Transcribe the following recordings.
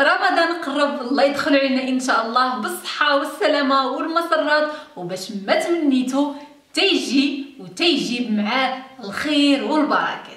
رمضان قرب، الله يدخل علينا ان شاء الله بالصحه والسلامه والمسرات، وباش ما تمنيتو تيجي وتيجيب معاه الخير والبركات.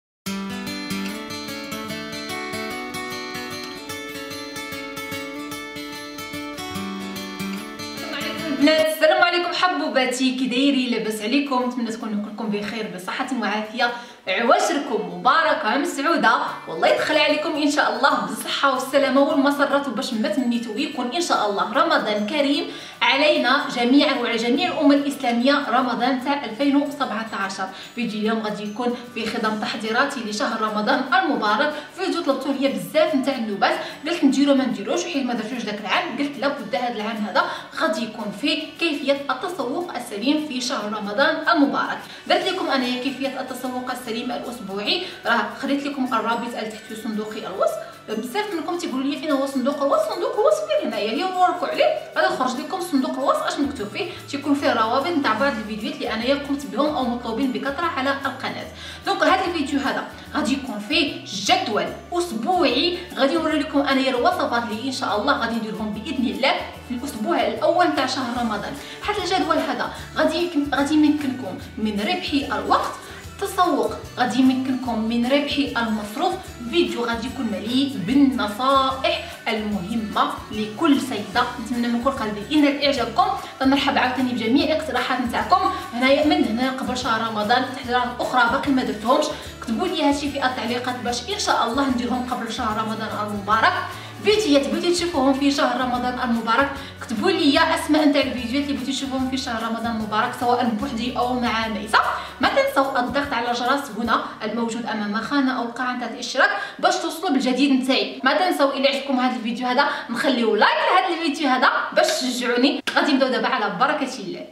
السلام عليكم حبوباتي، كي دايرين؟ لاباس عليكم؟ نتمنى تكونوا كلكم بخير بصحه وعافيه، عواشركم مباركه مسعوده، والله يدخل عليكم ان شاء الله بالصحه والسلامه والمسرات، وباش ما تمنيتو يكون ان شاء الله رمضان كريم علينا جميعا وعلى جميع الامه الاسلاميه، رمضان تاع 2017. فيديو اليوم غادي يكون في خضم تحضيراتي لشهر رمضان المبارك. فيديو طلبتوا ليا بزاف نتاع النوبات، قلت نديرو ما نديروش حيت ما درتوش داك العام، قلت لابد هذا العام هذا غادي يكون فيه كيفيه التسوق السليم في شهر رمضان المبارك. درت لكم انايا كيفيه التسوق السليم الاسبوعي، راه خليت لكم الرابط تحت في صندوق الوصف. بزاف منكم تيقولوا لي فين هو صندوق الوصف؟ صندوق الوصف فين هنايا، هي نوركم عليه غادي يخرج لكم صندوق الوصف. اش مكتوب فيه؟ تيكون فيه روابط نتاع بعض الفيديوهات اللي انايا قمت بهم او مطلوبين بكثره على القناه. دونك هذا الفيديو هذا غادي يكون فيه جدول اسبوعي، غادي نوري لكم انايا الوصفات اللي ان شاء الله غادي نديرهم باذن الله في الاسبوع الاول تاع شهر رمضان. هذا الجدول هذا غادي يمكنكم من ربح الوقت، تسوق غادي يمكنكم من ربح المصروف. فيديو غادي يكون مليء بالنصائح المهمه لكل سيده، نتمنى من كل قلبي ان اعجابكم. فنرحب عاوتاني بجميع الاقتراحات نتاعكم هنايا من هنا قبل شهر رمضان، تحضيرات اخرى باقي ما درتهمش كتبوا لي هادشي في التعليقات باش ان شاء الله نديرهم قبل شهر رمضان المبارك. فيديوهات بغيتو تشوفوهم في شهر رمضان المبارك كتبوا لي اسماء نتاع الفيديوهات اللي بغيتو تشوفوهم في شهر رمضان المبارك سواء بوحدي او مع ميسه. ما تنسوا الضغط على الجرس هنا الموجود امام خانه او القاعه نتاع الاشتراك باش توصلوا بالجديد نتاعي. ما تنسوا الى عجبكم هذا الفيديو هذا نخليو لايك لهذا الفيديو هذا باش تشجعوني. غادي نبداو دابا على بركه الله.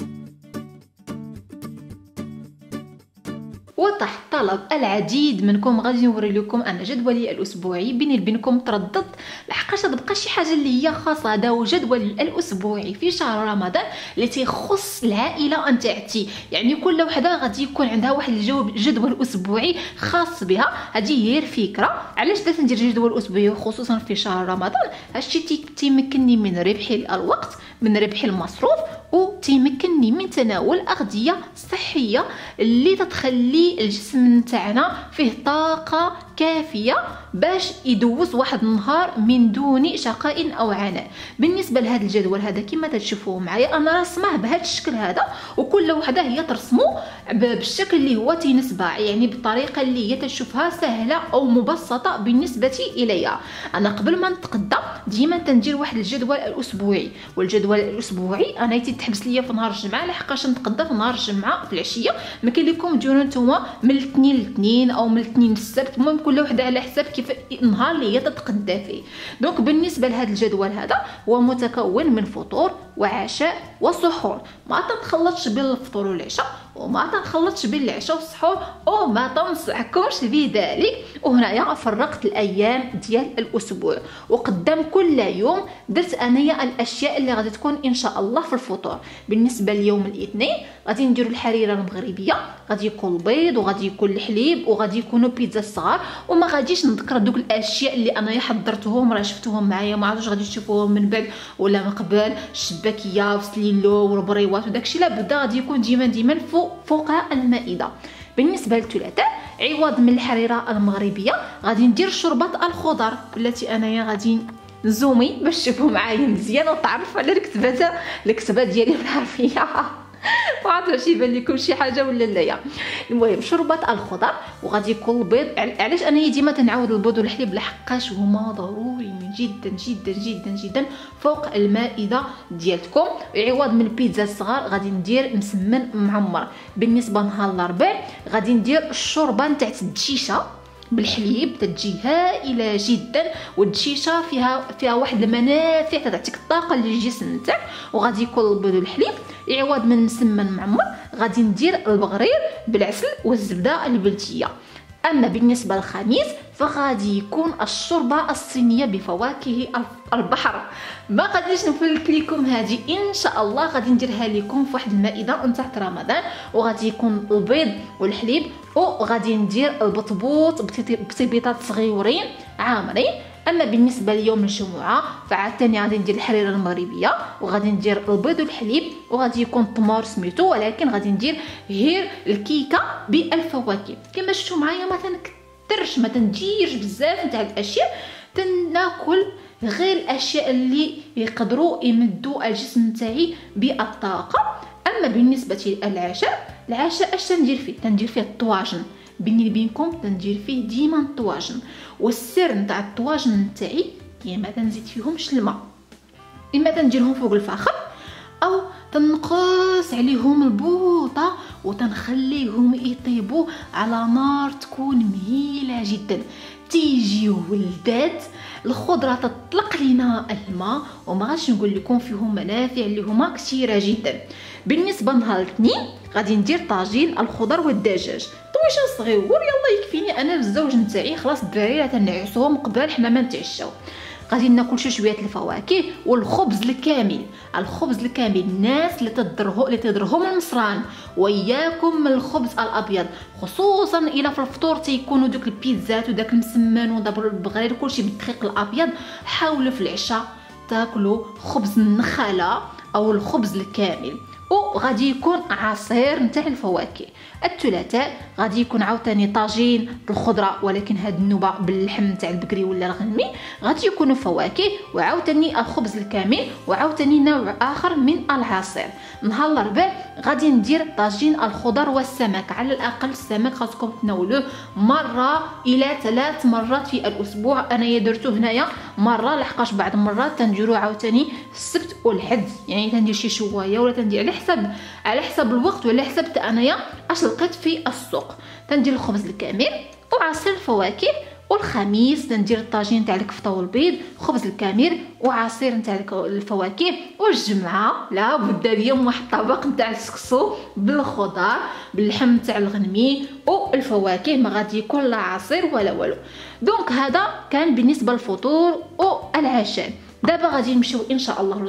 وتحت طلب العديد منكم غادي نوري لكم انا جدولي الاسبوعي. بيني وبينكم ترددت لحقاش تبقى شي حاجه اللي هي خاصه. هذا هو جدولي الاسبوعي في شهر رمضان اللي تيخص العائله نتاعتي، يعني كل وحده غادي يكون عندها واحد الجدول اسبوعي خاص بها. هذه هي الفكره علاش درت ندير جدول اسبوعي خصوصا في شهر رمضان. هادشي تيمكنني من ربح الوقت، من ربح المصروف، وتيمكنني من تناول اغذيه صحيه اللي تتخلي الجسم نتاعنا فيه طاقه كافيه باش يدوز واحد النهار من دون شقاء او عناء. بالنسبه لهذا الجدول هذا كما تشوفوه معايا انا رسمه بهذا الشكل هذا، وكل وحده هي ترسمو بالشكل اللي هو تيناسبها، يعني بالطريقه اللي هي تشوفها سهله او مبسطه بالنسبه اليها. انا قبل ما نتقدى ديما تندير واحد الجدول الاسبوعي، والجدول الاسبوعي انا تحبس ليا في نهار الجمعه لحقاش نتقدى في نهار الجمعه في العشيه. ما كاين لكم ديروا نتوما من الاثنين للاثنين او من الاثنين للسبت، المهم كل وحده على حساب كيف النهار اللي هي تتقدى فيه. دونك بالنسبه لهذا الجدول هذا هو متكون من فطور وعشاء وسحور. ما تنخلطش بين الفطور والعشاء وما تنخلطش بين العشاء والسحور وما تنصحكمش بذلك. وهنايا فرقت الايام ديال الاسبوع، وقدام كل يوم درت انايا الاشياء اللي غادي تكون ان شاء الله في الفطور. بالنسبه ليوم الاثنين غادي نديرو الحريره المغربيه، غادي يكون البيض وغادي يكون الحليب وغادي يكونوا بيتزا الصغار. وما غاديش نذكر دوك الاشياء اللي انايا حضرتهم، راه شفتوهم معايا، ما عرفتش غادي تشوفوهم من بعد ولا من قبل. الشباكيه وسليلو والبريوات وداكشي لابد غادي يكون ديما فوق المائده. بالنسبه للثلاثاء عوض من الحريره المغربيه غادي ندير شوربه الخضر، بلاتي انايا غادي نزومي باش تشوفوا معايا مزيان وتعرفوا على الكتبه ديالي بالعربيه. ما عرفتش واش يبان لكم شي حاجه ولا لا. المهم شوربه الخضر وغادي يكون البيض. علاش انا ديما تنعاود البيض والحليب؟ لحقاش هما ضروريين جدا جدا جدا جدا فوق المائده ديالتكم. عوض من البيتزا الصغار غادي ندير مسمن معمر. بالنسبه نهار الاربعاء غادي ندير الشوربه نتاع الدجيشه بالحليب، تجي هائله جدا، والدجيشه فيها واحد المنافع تعطيك الطاقه للجسم نتاعك. وغادي يكون البيض والحليب. عوض من مسمن معمر غادي ندير البغرير بالعسل والزبده البلديه. اما بالنسبه للخميس فغادي يكون الشوربه الصينيه بفواكه البحر. ما غاديش نفلت لكم هذه ان شاء الله، غادي نديرها لكم في واحد المائده نتاع رمضان. وغادي يكون البيض والحليب، وغادي ندير البطبوط بتيبيطات صغيورين عامرين. اما بالنسبه ليوم الجمعه فعاوتاني غادي ندير الحريره المغربيه، وغادي ندير البيض والحليب، وغادي يكون تمر سميتو، ولكن غادي ندير غير الكيكه بالفواكه. كما شفتوا معايا ما تنكثرش، ما تنديرش بزاف نتاع الاشياء، تناكل غير الاشياء اللي يقدروا يمدوا الجسم نتاعي بالطاقه. اما بالنسبه للعشاء، العشاء اش تندير فيه؟ تندير فيه الطواجن. بيني وبينكم تندير فيه ديما الطواجن، والسر نتاع الطواجن نتاعي يا ما تنزيد فيهمش الماء، اما تنديرهم فوق الفخر او تنقص عليهم البوطه وتنخليهم يطيبوا على نار تكون مهيله جدا. تيجي ولدات الخضره تطلق لنا الماء، وما غاديش نقول لكم فيهم منافع اللي هما كثيره جدا. بالنسبه نهار الاثنين غادي ندير طاجين الخضر والدجاج طويش صغيور، يلا يكفيني انا بالزوج نتاعي، خلاص الدراري راه تنعسوهم قبل حنا ما نتعشاو. غادي ناكل شويه الفواكه والخبز الكامل. الخبز الكامل الناس اللي تضرهم المصران، وياكم من الخبز الابيض، خصوصا الى في الفطور تيكونوا دوك البيتزات وداك المسمن ودبر البغرير كلشي بالدقيق الابيض. حاولوا في العشاء تاكلوا خبز النخاله او الخبز الكامل، وغادي يكون عصير نتاع الفواكه. الثلاثاء غادي يكون عاوتاني طاجين الخضره، ولكن هاد النوبه باللحم نتاع البقري ولا الغنمي. غادي يكونوا فواكه وعاوتاني الخبز الكامل وعاوتاني نوع اخر من العصير. نهار الاربعاء غادي ندير طاجين الخضر والسمك. على الاقل السمك خاصكم تناولوه مره الى 3 مرات في الاسبوع. انا درتو هنايا مره، لحقاش بعض المرات تنديرو عاوتاني السبت والحد، يعني تندير شي شويه ولا تندير على حسب الوقت ولا حسب انايا اش لقيت في السوق. تندير الخبز الكامل وعصير الفواكه. والخميس تندير الطاجين تاع الكفته والبيض، خبز الكامل وعصير نتاع الفواكه. والجمعه لا بد اليوم واحد الطبق نتاع السكسو بالخضار باللحم تاع الغنمي والفواكه، ما غادي يكون لا عصير ولا والو. دونك هذا كان بالنسبه للفطور والعشاء. دابا غادي نمشيو ان شاء الله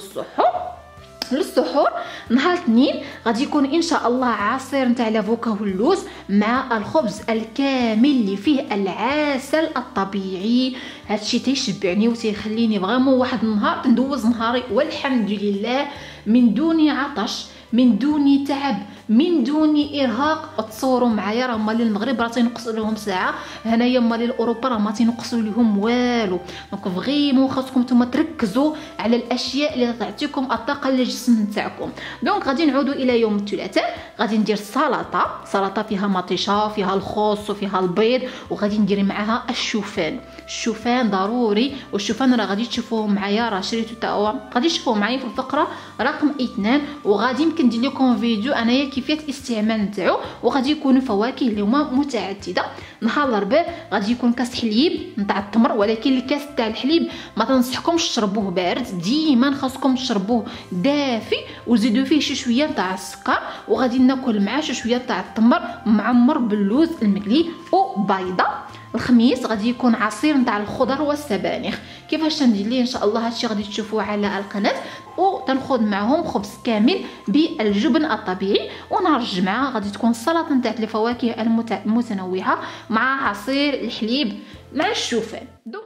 للسحور. نهار الاثنين غادي يكون ان شاء الله عصير نتاع لافوكا واللوز مع الخبز الكامل اللي فيه العسل الطبيعي. هادشي تيشبعني وتيخليني فريمون واحد النهار ندوز نهاري والحمد لله من دون عطش، من دون تعب، من دون ارهاق. تصوروا معايا راه مالي المغرب راه تينقص لهم ساعه، هنايا مالي اوروبا راه ما تينقصوا لهم والو. دونك فريمون خاصكم نتوما تركزوا على الاشياء اللي تعطيكم الطاقه للجسم نتاعكم. دونك غادي نعودوا الى يوم الثلاثاء. غادي ندير سلطه فيها مطيشه، فيها الخس وفيها البيض، وغادي ندير معها الشوفان ضروري. والشوفان راه غادي تشوفوه معايا، راه شريته تا هو غادي تشوفوه معايا في الفقره رقم 2، وغادي يمكن ندير لكم فيديو انايا كيفيه الاستعمال نتاعو. وغادي يكونوا فواكه اللي هما متعدده. نهار الاربعاء غادي يكون كاس حليب نتاع التمر، ولكن الكاس تاع الحليب ما تنصحكمش تشربوه بارد، ديما خاصكم تشربوه دافي وزيدوا فيه شويه تاع السكر. وغادي ناكل معاه شويه تاع التمر معمر باللوز المقلي وبيضه. الخميس غادي يكون عصير نتاع الخضر والسبانخ. كيفاش تندير ليه ان شاء الله هادشي غادي تشوفوه على القناه. وتنخذ معهم خبز كامل بالجبن الطبيعي. ونهار الجمعه غادي تكون السلطه نتاع الفواكه المتنوعه مع عصير الحليب مع الشوفان. دونك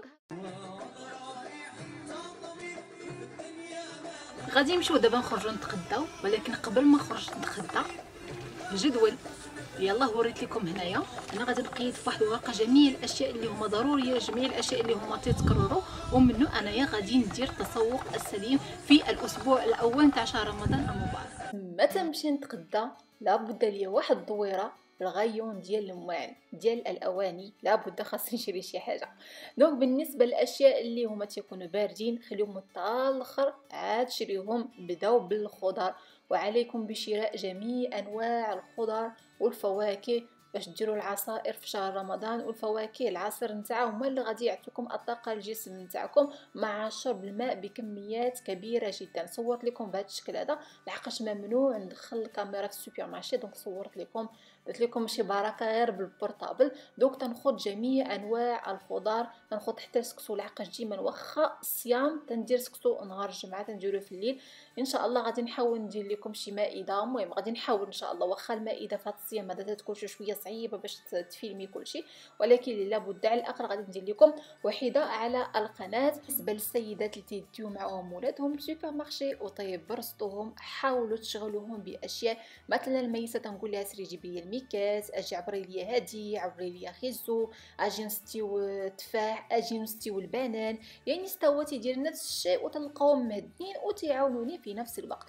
غادي نمشيو دابا نخرجوا نتغداو، ولكن قبل ما نخرج نتغدى جدول يلا وريت لكم هنايا. انا غادي نقيد في واحد الورقه جميع الاشياء اللي هما ضروريه، جميع الاشياء اللي هما تيتكرروا، ومنه انايا غادي ندير التسوق السليم في الاسبوع الاول تاع شهر رمضان المبارك. متى نمشي نتغدى لابد ليا واحد الدويره الغيون ديال الماعن ديال الاواني، لابد خاصني نشري شي حاجه. دونك بالنسبه للاشياء اللي هما تيكونوا باردين خليهم حتى الاخر، عاد شريهم. بداو بالخضر، وعليكم بشراء جميع انواع الخضر والفواكه باش ديروا العصائر في شهر رمضان. والفواكه العصير نتاعهم هما اللي غادي يعطيكم الطاقه للجسم نتاعكم مع شرب الماء بكميات كبيره جدا. صورت لكم بهذا الشكل هذا لحقاش ممنوع ندخل الكاميرا في السوبر مارشي، دونك صورت لكم قلت لكم ماشي بركه غير بالبورطابل. دوك تنخذ جميع انواع الخضار، تنخذ حتى سكسو العقاش ديما واخا الصيام تندير سكسو نهار الجمعه تنديروه في الليل. ان شاء الله غادي نحاول ندير لكم شي مائده، المهم غادي نحاول ان شاء الله، واخا المائده في هذا الصيام هذا تكون شويه صعيبه باش تفيلمي كلشي، ولكن لابد على الاقل غادي ندير لكم وحده على القناه. بالنسبه للسيدات اللي تيديو معاهم ولادهم سوبر مارشي وطيب برصتوهم، حاولوا تشغلوهم باشياء، مثلا الميسه تنقول لها سري جيبي لي الميكاس، اجي عبري لي هادي، عبري لي خيزو، اجي نستيو التفاح، اجي نستيو البنان، يعني استواتي ديال نفس الشيء وتلقاوهم مهدين وتعاونوني في نفس الوقت.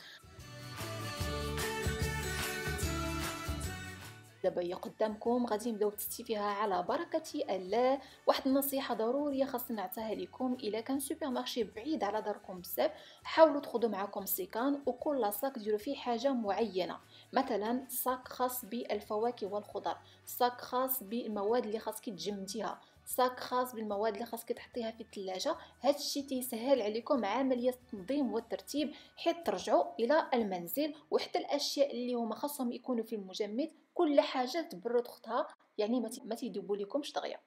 دابا هي قدامكم غادي نبداو تستي فيها على بركه الله. واحد النصيحه ضروريه خاصنا نعطيها لكم، الا كان سوبر مارشي بعيد على داركم بزاف حاولوا تاخذوا معكم سيكان، وكل صاك ديروا فيه حاجه معينه، مثلا صاك خاص بالفواكه والخضر، صاك خاص بالمواد اللي خاصك تجمديها، صاك خاص بالمواد اللي خاصك تحطيها في الثلاجه. هذا الشيء تيسهل عليكم عمليه التنظيم والترتيب حيت ترجعوا الى المنزل. وحتى الاشياء اللي هما خاصهم يكونوا في المجمد كل حاجه تبرد اختها، يعني ما تيدوبوا لكمش دغيا.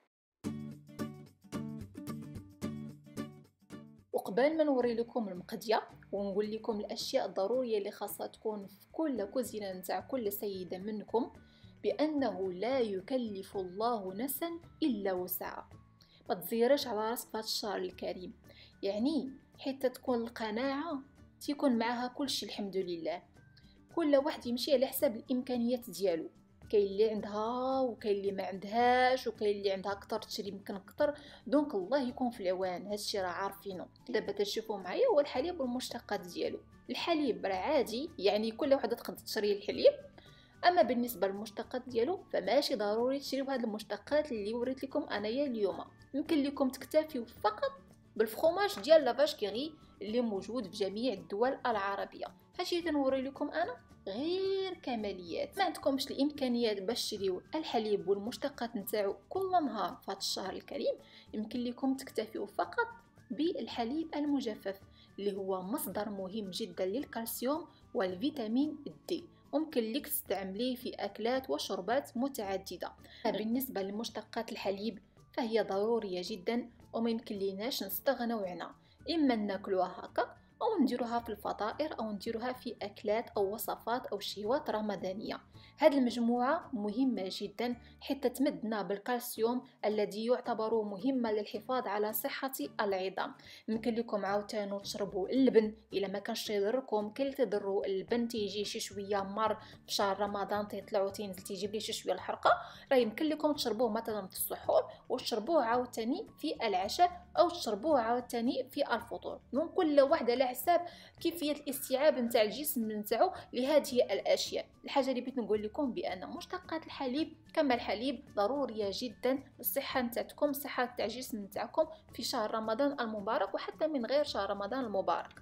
وقبل ما نوري لكم المقديه ونقول لكم الاشياء الضروريه اللي خاصها تكون في كل كوزينه نتاع كل سيده منكم، بانه لا يكلف الله نفسا الا وسعها. ما تزيرش على راسك في هذا الشهر الكريم، يعني حتى تكون القناعه تيكون معها كل شيء الحمد لله. كل واحد يمشي على حساب الامكانيات ديالو، كاين اللي عندها وكاين اللي ما عندهاش، وكاين اللي عندها اكثر تشري يمكن اكثر، دونك الله يكون في العوان. هادشي راه عارفينه. دابا تشوفوا معايا هو الحليب والمشتقات ديالو. الحليب راه عادي، يعني كل وحده تقدر تشري الحليب، اما بالنسبه للمشتقات ديالو فماشي ضروري تشريو هاد المشتقات اللي وريت لكم انايا اليوم. يمكن لكم تكتفيو فقط بالفخوماج ديال لافاش كيغي اللي موجود في جميع الدول العربيه. هادشي تنوري لكم انا غير كماليات. ما عندكمش الامكانيات باش تشريو الحليب والمشتقات نتاعو كل نهار في هذا الشهر الكريم، يمكن لكم تكتفيو فقط بالحليب المجفف اللي هو مصدر مهم جدا للكالسيوم والفيتامين دي، ممكن لك تستعمليه في أكلات وشربات متعددة. بالنسبة لمشتقات الحليب فهي ضرورية جدا وما يمكن ليناش نستغنوا عنها، إما ناكلوها هكا أو نديروها في الفطائر أو نديروها في أكلات أو وصفات أو شهوات رمضانية. هذه المجموعة مهمة جدا حتى تمدنا بالكالسيوم الذي يعتبر مهما للحفاظ على صحة العظام. يمكن لكم عاوتاني تشربوا اللبن إلا ما كانش يضركم، كي تضروا اللبن تيجي شي شوية مر في شهر رمضان تيطلعوا تينزل تيجيب لي شي شوية الحرقة، راه يمكن لكم تشربوه مثلا في السحور وتشربوه عاوتاني في العشاء أو تشربوه عاوتاني في الفطور. دونك كل واحد على حساب كيفية الاستيعاب نتاع الجسم نتاعو لهذه الاشياء. الحاجه اللي بغيت نقول لكم بان مشتقات الحليب كما الحليب ضروريه جدا للصحه نتاعكم، صحه تاع الجسم نتاعكم في شهر رمضان المبارك وحتى من غير شهر رمضان المبارك.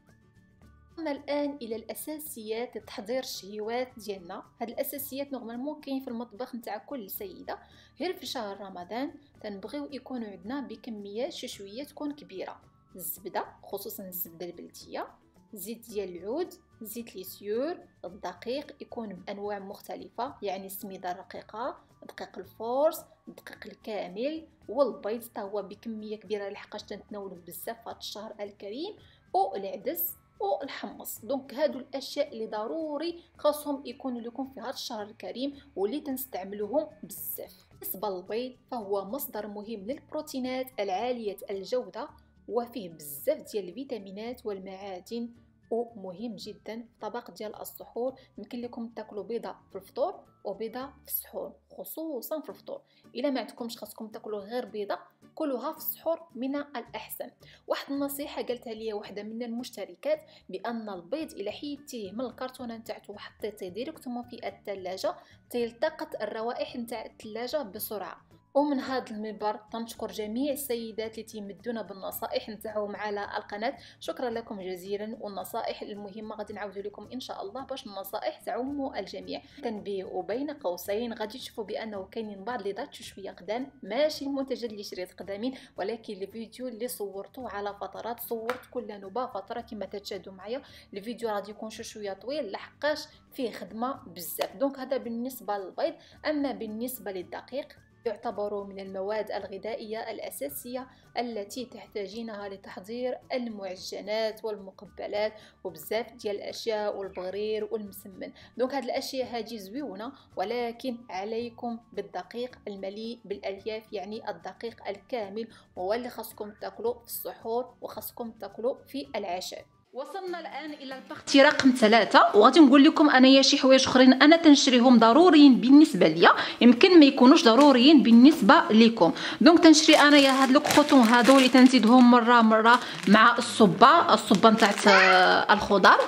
وصلنا الان الى الاساسيات لتحضير الشهيوات ديالنا. هاد الاساسيات نورمالمون كاين في المطبخ نتاع كل سيده، غير في شهر رمضان تنبغيو يكونوا عندنا بكميات شويه تكون كبيره. الزبده خصوصا الزبده البلديه، زيت ديال العود، زيت ليسيور، الدقيق يكون بانواع مختلفه، يعني السميده الرقيقه، دقيق الفورس، الدقيق الكامل، والبيض حتى هو بكميه كبيره لحقاش تنتناولوه بزاف في هذا الشهر الكريم، والعدس والحمص. دونك هادو الاشياء اللي ضروري خاصهم يكونوا لكم في هذا الشهر الكريم واللي تنستعملوهم بزاف. بالنسبه للبيض فهو مصدر مهم للبروتينات العاليه الجوده وفيه بزاف ديال الفيتامينات والمعادن، ومهم جدا في طبق ديال السحور. يمكن لكم تاكلوا بيضه في الفطور وبيضه في السحور، خصوصا في الفطور. الا ما عندكمش خاصكم تاكلوا غير بيضه، كلوها في السحور من الاحسن. واحد النصيحه قالتها لي واحده من المشتركات بان البيض الا حيدتيه من الكرتونه نتاعته وحطيتيه ديريكتومون في الثلاجه تلتقط الروائح نتاع الثلاجه بسرعه، ومن هذا المنبر تنشكر جميع السيدات اللي تيمدونا بالنصائح نتاعهم على القناه. شكرا لكم جزيلا، والنصائح المهمه غادي نعاود لكم ان شاء الله باش النصائح تعم الجميع. تنبيه وبين قوسين غادي تشوفوا بانه كاينين بعض لي دات شويه قدام، ماشي المنتجات اللي شريت قدامين، ولكن الفيديو اللي صورته على فترات، صورت كل نوبه فتره كما تتشاهدوا معايا. الفيديو غادي يكون شويه طويل لحقاش فيه خدمه بزاف. دونك هذا بالنسبه للبيض. اما بالنسبه للدقيق يعتبر من المواد الغذائية الأساسية التي تحتاجينها لتحضير المعجنات والمقبلات وبزاف ديال الأشياء والبغرير والمسمن. دونك هاد الأشياء هذه زويونة، ولكن عليكم بالدقيق المليء بالألياف، يعني الدقيق الكامل، هو اللي خاصكم تاكلوا في السحور وخاصكم تاكلوا في العشاء. وصلنا الان الى البارتي رقم 3، وغادي نقول لكم انايا شي حوايج اخرين انا تنشريهم ضروريين بالنسبه ليا، يمكن ما يكونوش ضروريين بالنسبه لكم. دونك تنشري انايا هاد لو كروطون هادو اللي تنزيدهم مره مع الصبه نتاع الخضر،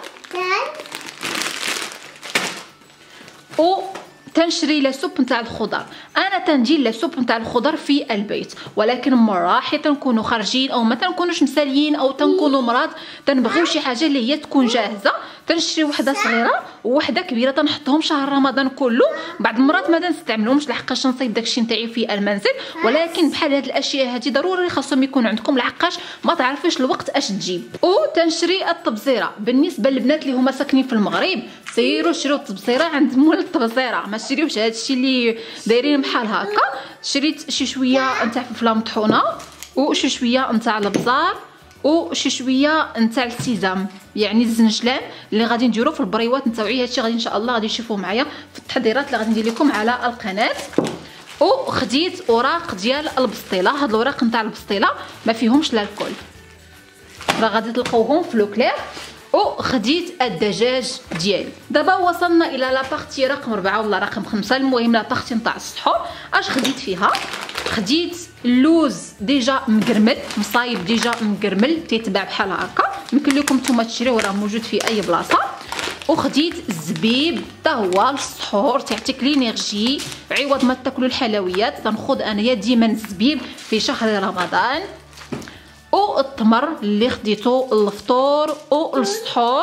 و تنشري لاسوب نتاع الخضر. انا تنجي لاسوب نتاع الخضر في البيت، ولكن مرة حيت تنكونوا خارجين او ما تنكونوش مساليين او تنكونوا مرض تنبغيو شي حاجه اللي هي تكون جاهزه، تنشري وحده صغيره ووحده كبيره تنحطهم شهر رمضان كله. بعض المرات ما تنستعملهمش لحقاش نصيب داكشي نتاعي في المنزل، ولكن بحال هاد الاشياء هذه ضروري خاصهم يكونوا عندكم لحقاش ما تعرفيش الوقت اش تجيب. وتنشري التبزيره بالنسبه للبنات اللي هما ساكنين في المغرب، سيروا شريو التبزيره عند مول التبزيره، ما تشريوش هادشي اللي دايرين بحال هكا. شريت شي شويه نتاع فلفله مطحونه وشي شويه نتاع البزار وشي شويه نتاع السيزام، يعني الزنجلان اللي غادي نديرو في البريوات نتاوعي. هادشي غادي ان شاء الله غادي تشوفوه معايا في التحضيرات اللي غادي ندير لكم على القناه. وخديت اوراق ديال البسطيله، هاد الاوراق نتاع البسطيله ما فيهمش لا الكل، راه غادي تلقاوهم في لوكلير. وخديت الدجاج ديالي. دابا وصلنا الى لابارتي رقم 4 ولا رقم 5، المهم لابارتي نتاع السحور. اش خديت فيها؟ خديت اللوز ديجا مقرمل مصايب، ديجا مقرمل تيتباع بحال هكا، يمكن لكم نتوما تشريوه راه موجود في اي بلاصه. وخديت الزبيب حتى هو للسحور تيعطيك لينيرجي، عوض ما تاكلوا الحلويات تنخذ انايا ديما الزبيب في شهر رمضان. والتمر اللي خديته للفطور والسحور.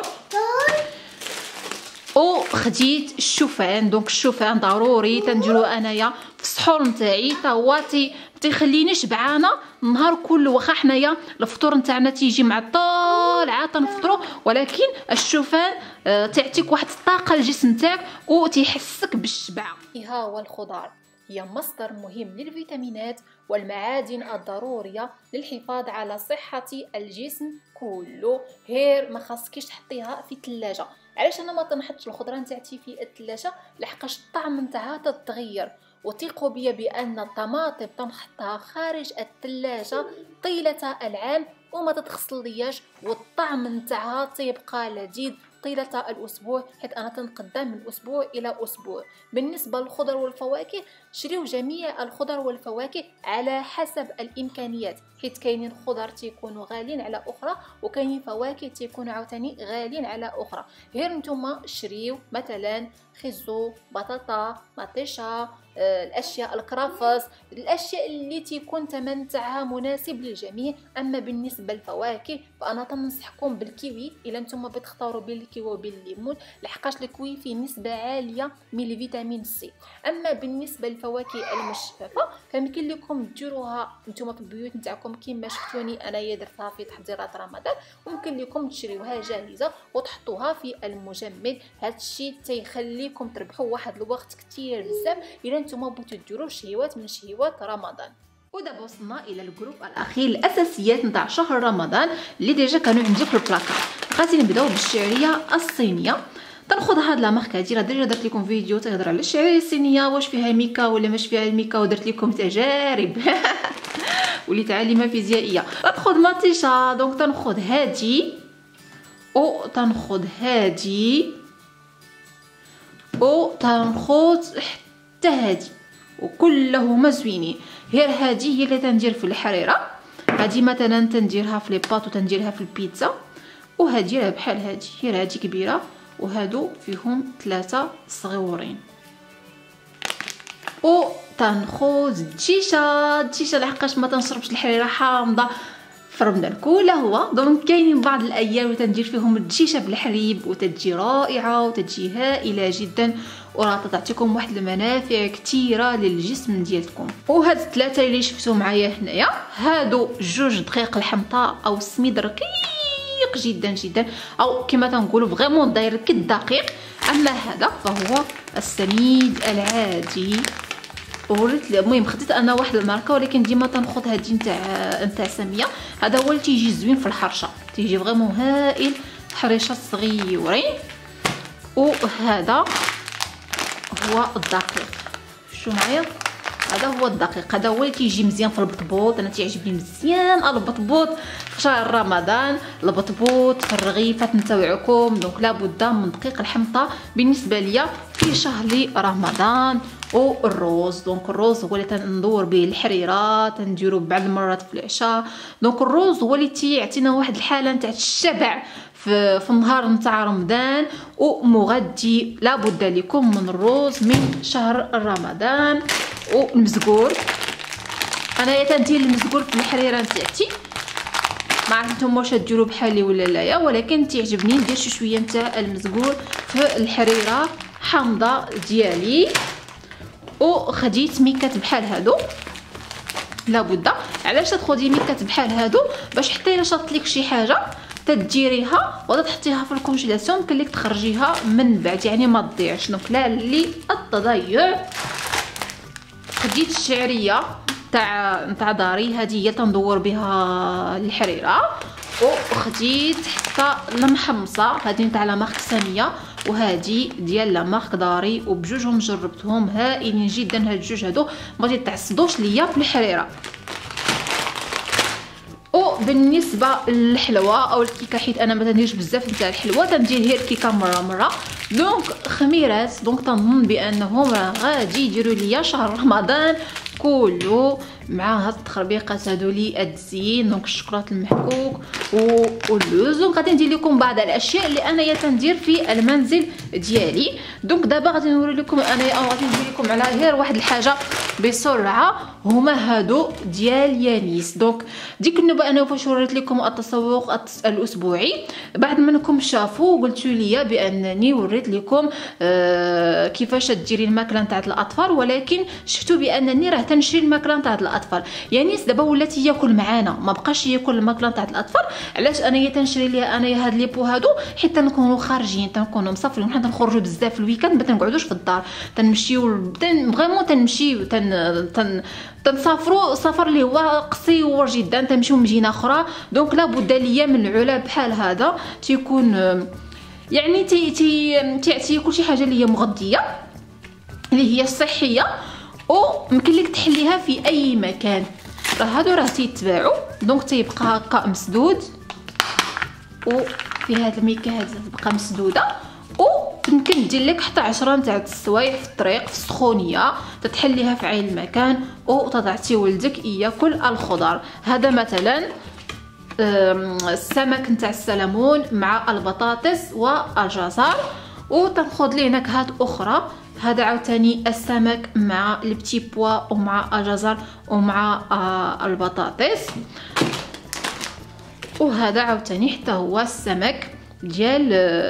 وخديت الشوفان، دونك الشوفان ضروري تنديرو انايا في السحور نتاعي، حتى هو تيخليني شبعانه النهار كله. واخا حنايا الفطور نتاعنا تيجي معطل عاد تنفطرو، ولكن الشوفان تعطيك واحد الطاقه للجسم نتاعك وتيحسك بالشبع. ها هو الخضار هي مصدر مهم للفيتامينات والمعادن الضروريه للحفاظ على صحه الجسم كله. غير ما خاصكيش تحطيها في الثلاجه. علاش انا ما تنحطش الخضره نتاعتي في الثلاجه؟ لحقاش الطعم نتاعها تتغير. وثقوا بيا بان الطماطم تنحطها خارج الثلاجه طيله العام وما تتغسلياش، والطعم نتاعها تيبقى لذيذ طيلة الأسبوع، حيث أنا تنقدم من أسبوع إلى أسبوع. بالنسبة للخضر والفواكه، شريو جميع الخضر والفواكه على حسب الإمكانيات، حيث كاينين خضر تيكونوا غاليين على أخرى وكاينين فواكه تيكونوا عاوتاني غاليين على أخرى. غير نتوما شريو مثلا خيزو، بطاطا، مطيشة، الاشياء الكرافس، الاشياء اللي تيكون ثمن تاعها مناسب للجميع. اما بالنسبه للفواكه فانا تنصحكم بالكيوي الا نتوما بتختاروا بين الكيوي وبين الليمون، لحقاش الكيوي فيه نسبه عاليه من الفيتامين سي. اما بالنسبه للفواكه المجففه فيمكن لكم ديروها نتوما في البيوت نتاعكم كما شفتوني انايا درتها في تحضيرات رمضان، وممكن لكم تشريوها جاهزه وتحطوها في المجمد. هادشي تيخليكم تربحوا واحد الوقت كتير بزاف الا نتوما بغيتو ديروا شهيوات من شهيوات رمضان. ودابا وصلنا الى الجروب الاخير، الاساسيات نتاع شهر رمضان اللي ديجا كانوا عندي في البلاكار. غادي نبداو بالشعريه الصينيه. تناخذ هاد لا مارك هادي، راه ديجا درت لكم فيديو تهضر على الشعريه الصينيه واش فيها ميكا ولا ماش فيها الميكا، ودرت لكم تجارب وليت عالمه فيزيائيه. تاخذ مطيشه، دونك تنخذ هادي وتنخذ هادي وتنخذ حتى هادي، وكلهما زوينين. غير هادي هي اللي تندير في الحريره، هادي مثلا تنديرها في لي باط وتنديرها في البيتزا، وهادي راه بحال هادي، غير هادي كبيره وهادو فيهم 3 صغيورين. تنخوض الدجيشه لحقاش ما تنشربش الحريره حامضه في رمضان كله هو. دونك كاينين بعض الايام اللي تندير فيهم الدجيشه بالحليب وتجي رائعه وتجي هائله جدا، وراه تعطيكم واحد المنافع كثيره للجسم ديالكم. وهاد الثلاثه اللي شفتوا معايا هنايا هادو جوج دقيق الحمطه او السميد رقيق جدا جدا، او كما تنقولوا فريمون داير كالدقيق. اما هذا فهو السميد العادي. وريت المهم خديت انا واحد الماركه ولكن ديما تنخذ هادي نتاع ساميه. هذا هو اللي تيجي زوين في الحرشه، تيجي فريمون هائل، حريشات صغيورين. وهذا هو الدقيق، شو معايا، هذا هو الدقيق، هذا هو اللي تيجي مزيان في البطبوط. انا تيعجبني مزيان البطبوط في شهر رمضان، البطبوط في الرغيفات نتاوعكم. دونك لابد من دقيق الحمطه بالنسبه ليا في شهر رمضان. والروز، دونك الروز هو اللي تندور به الحريره، تنديرو بعض المرات في العشاء. دونك الروز هو اللي تيعطينا واحد الحاله نتاع الشبع في النهار نتاع رمضان ومغذي. لابد لكم من الروز من شهر رمضان. والمزقور، انا تندير المزقور في الحريره نتاعتي، ما عرفت نتوما واش ديروا بحالي ولا لا، ولكن تعجبني ندير شويه نتاع المزقور في الحريره حامضه ديالي. وخديت ميكات بحال هادو، لابد علاش تاخدي ميكات بحال هادو باش حتى الا شاط لك شي حاجه تديريها وتحطيها في الكونجيلاسيون يمكن لك تخرجيها من بعد، يعني ما تضيعش. دونك لا للتضيع. خديت الشعريه تاع داري، هذه هي تندور بها الحريره. وخديت حتى المحمصه، هذه نتاع لا مارك ساميه وهذه ديال لا مارك داري، وبجوجهم جربتهم هائلين جدا. هاد الجوج هادو ما تيتعصدوش ليا في الحريره. وبالنسبه للحلوه او الكيكه، حيت انا ما تنديرش بزاف نتاع الحلوه، تندير هي الكيكه مره. دونك خميرات، دونك تنظن بانهم غادي يديروا ليا شهر رمضان كله مع هاد التخربيقات هادو لي الزين. دونك الشوكولاط المحكوك واللوز. دونك غادي ندير لكم بعض الاشياء اللي انايا تندير في المنزل ديالي. دونك دابا غادي نوري لكم انايا، او غادي ندير لكم على غير واحد الحاجه بسرعه، هما هادو ديال يانيس. دونك ديك النوبه انا فاش وريت لكم التسوق الاسبوعي، بعض منكم شافوا قلتوا لي بانني وريت لكم كيفاش ديري الماكله نتاع الاطفال، ولكن شفتوا بانني راه تنشري الماكله نتاع الاطفال. يانيس دابا ولات ياكل معانا، ما بقاش ياكل الماكله نتاع الاطفال. علاش انايا تنشري ليها انايا هاد لي بو هادو؟ حيت تنكونوا خارجين، تنكونوا مسافرين، حنا تنخرجوا بزاف في الويكاند، ما تنقعدوش في الدار، تنمشيو فريمون، تنمشيو تنسافروا سفر اللي هو قصير جدا، تنمشيو مدينه اخرى. دونك لابد ليا من العلب بحال هذا تيكون يعني تيعطي كل شي حاجه اللي هي مغذيه اللي هي صحيه، وممكن لك تحليها في اي مكان. راه هادو راه تيتباعوا، دونك تيبقى هكا مسدود، وفي هاد الميكه هاد تبقى مسدوده. ويمكن دير لك حتى 10 نتاع السوايع في الطريق في السخونيه، تتحليها في عين المكان وتعطي ولدك ياكل الخضر. هذا مثلا السمك نتاع السلمون مع البطاطس والجزر. وتنخذ ليه نكهات اخرى، هذا عاوتاني السمك مع البتي بوا ومع الجزر ومع البطاطس. وهذا عاوتاني حتى هو السمك ديال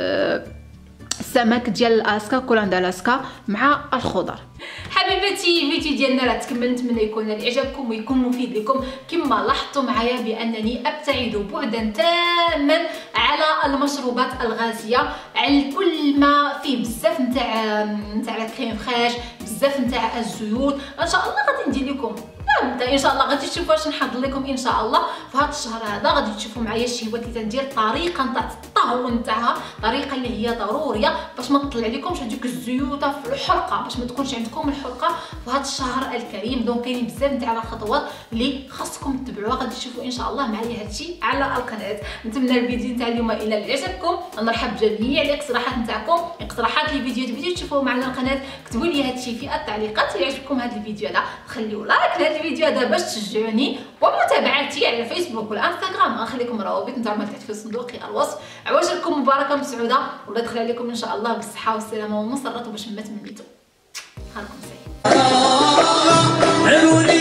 الاسكا، كولان دالاسكا مع الخضر. حبيباتي الفيديو ديالنا راه تكمل، نتمنى يكون عجبكم ويكون مفيد لكم. كما لاحظتوا معايا بانني ابتعد بعدا تاما على المشروبات الغازيه، على كل ما فيه بزاف نتاع الكريم فريش، بزاف نتاع الزيوت. ان شاء الله غادي ندير لكم ان شاء الله غادي تشوفوا واش نحضر لكم ان شاء الله في هذا الشهر هذا. غادي تشوفوا معايا الشهوات اللي تندير، الطريقه نتاع الطهو نتاعها، طريقه اللي هي ضروريه باش ما تطلع لكمش هذيك الزيوته في الحرقه، باش ما تكونش عندكم الحرقه في هذا الشهر الكريم. دونك كاينين بزاف نتاع الخطوات اللي خاصكم تتبعوها، غادي تشوفوا ان شاء الله معايا هادشي على القناه. نتمنى الفيديو نتاع اليوم الى عجبكم، نرحب بجميع الاقتراحات نتاعكم، اقتراحات لي فيديو تشوفوه معنا القناه. كتبوا لي هادشي في التعليقات اللي عجبكم هذا الفيديو هذا، خليوا لايك لهذا الفيديو هذا باش تشجعوني، ومتابعتي على الفيسبوك والانستغرام. غنخليكم روابط نتاعهم تحت في صندوق الوصف. عواجلكم مباركه مسعوده، ولا يدخل عليكم ان شاء الله بالصحه والسلامه والمسرات وباش ما تمنيتوا. خليكم سعيد. عيوني